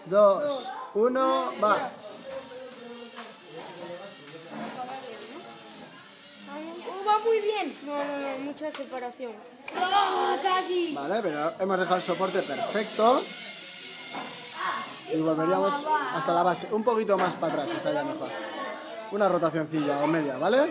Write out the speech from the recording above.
2, 1, va. Va muy bien. No, mucha separación. ¡Oh, casi! Vale, pero hemos dejado el soporte perfecto. Y volveríamos hasta la base. Un poquito más para atrás estaría mejor. Una rotacioncilla o media, ¿vale?